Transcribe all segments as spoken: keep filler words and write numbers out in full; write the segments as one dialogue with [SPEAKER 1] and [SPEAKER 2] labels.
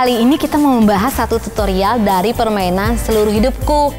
[SPEAKER 1] Kali ini kita mau membahas satu tutorial dari permainan Seluruh Hidupku.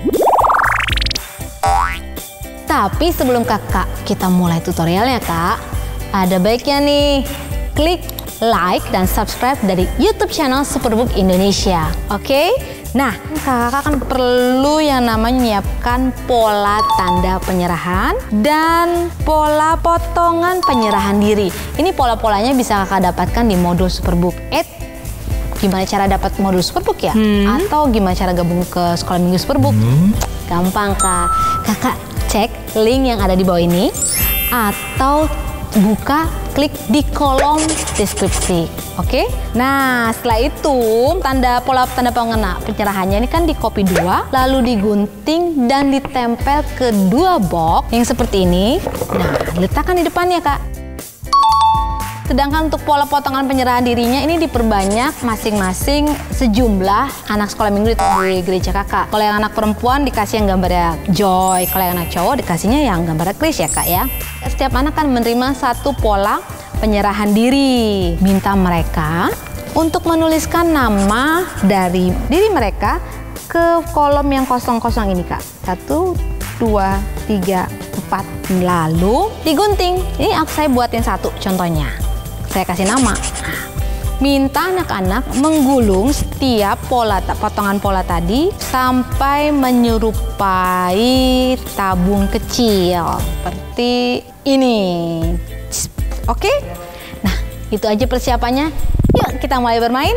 [SPEAKER 1] Tapi sebelum kakak kita mulai tutorialnya kak, ada baiknya nih klik like dan subscribe dari YouTube channel Superbook Indonesia. Oke? Okay? Nah, kakak kan perlu yang namanya menyiapkan pola tanda penyerahan dan pola potongan penyerahan diri. Ini pola-polanya bisa kakak dapatkan di modul Superbook. Eh, gimana cara dapat modul Superbook ya? Hmm. Atau gimana cara gabung ke sekolah minggu Superbook? Hmm. Gampang kak. Kakak cek link yang ada di bawah ini atau buka klik di kolom deskripsi. Oke, nah setelah itu tanda pola tanda pengena penyerahannya ini kan di copy dua, lalu digunting dan ditempel ke dua box yang seperti ini. Nah, letakkan di depannya kak. Sedangkan untuk pola potongan penyerahan dirinya ini diperbanyak masing-masing sejumlah anak sekolah minggu di gereja kakak. Kalau yang anak perempuan dikasih yang gambarnya Joy, kalau yang anak cowok dikasihnya yang gambarnya Chris ya kak ya. Setiap anak kan menerima satu pola penyerahan diri. Minta mereka untuk menuliskan nama dari diri mereka ke kolom yang kosong-kosong ini kak. Satu, dua, tiga, empat. Lalu digunting. Ini aku saya buatin satu contohnya. Saya kasih nama. Minta anak-anak menggulung setiap pola potongan pola tadi sampai menyerupai tabung kecil seperti ini. Oke? Nah, itu aja persiapannya. Yuk kita mulai bermain.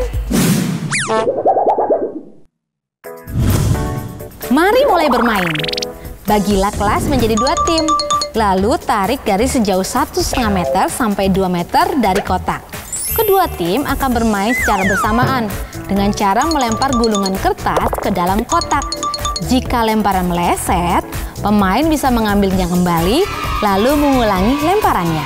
[SPEAKER 1] Mari mulai bermain. Bagilah kelas menjadi dua tim. Lalu tarik garis sejauh satu setengah meter sampai dua meter dari kotak. Kedua tim akan bermain secara bersamaan dengan cara melempar gulungan kertas ke dalam kotak. Jika lemparan meleset, pemain bisa mengambilnya kembali lalu mengulangi lemparannya.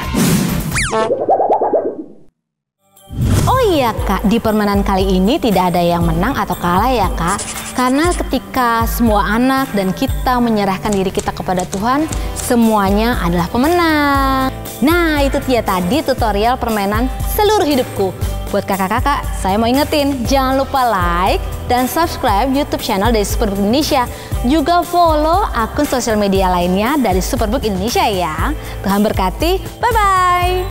[SPEAKER 1] Oh iya kak, di permainan kali ini tidak ada yang menang atau kalah ya kak. Karena ketika semua anak dan kita menyerahkan diri kita kepada Tuhan, semuanya adalah pemenang. Nah, itu dia tadi tutorial permainan Seluruh Hidupku. Buat kakak-kakak, saya mau ingetin, jangan lupa like dan subscribe YouTube channel dari Superbook Indonesia. Juga follow akun sosial media lainnya dari Superbook Indonesia ya. Tuhan berkati, bye-bye.